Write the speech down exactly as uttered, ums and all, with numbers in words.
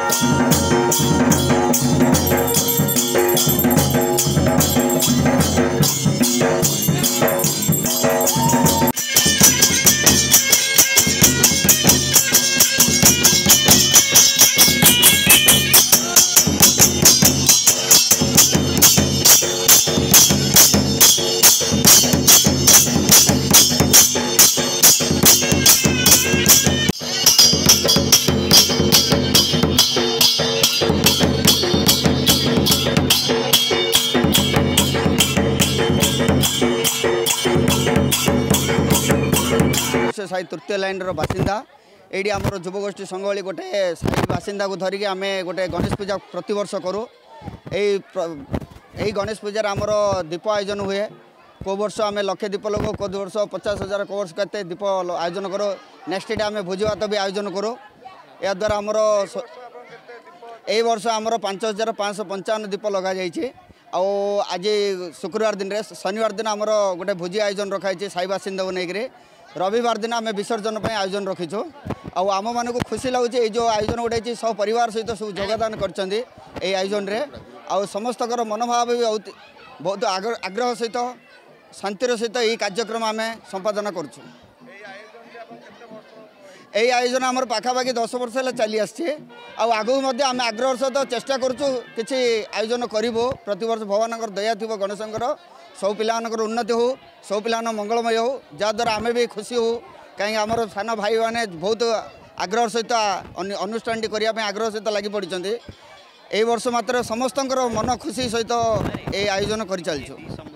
साई तृतीय लाइन बासिंदा ये आमर युवगोष्ठी संघ गोटे साई बासिंदा को धरिकी आम गोटे गणेश पूजा प्रतिवर्ष करूँ यही गणेश पूजार आमर दीप आयोजन हुए को वर्ष आम लक्षे दीप लगो को वर्ष पचास हजार को वर्ष के दीप आयोजन करो नेक्स्ट डे आम भोजी भात भी आयोजन करूँ या द्वारा आमर यही वर्ष आमर पांच हजार पाँच पंचावन दीप लग जाइए आज शुक्रवार दिन रे शनिवार दिन आमर गोटे भोजी आयोजन रखाई साई बासिंदा को लेकर रविवार दिन आम विसर्जन आयोजन रखीचु आम मान को खुशी लगुच ये जो आयोजन गोटे सब परिवार सहित सब योगदान कर आयोजन रे आ समस्त मनोभाव भी बहुत आग्रह सहित शांतिर सहित यही कार्यक्रम आम संपादन करुँ। यही आयोजन आमर पाखापाखि दस वर्ष है चली आसी आगू आम आग्रह सहित चेष्टा करूँ कि आयोजन करूँ प्रतिवर्ष भगवान दया थी गणेशंकर सब पिलानकर उन्नति हो सब पिला मंगलमय हो जहाद्वारा आम भी खुशी हो कहीं आमर सान भाई मैंने बहुत आग्रह सहित अनुष्ठान करने आग्रह सहित लगी पड़ी यही वर्ष मात्र समस्त मन खुशी सहित ये आयोजन कर चलु।